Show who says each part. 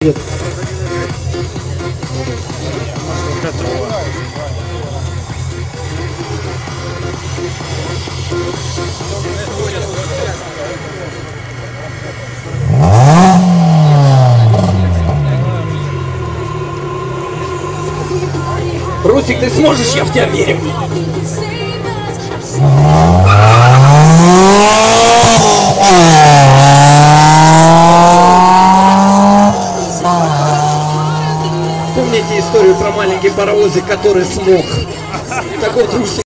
Speaker 1: Русик, ты сможешь, я в тебя верю. Помните историю про маленький паровозик, который смог? Так вот, Русик.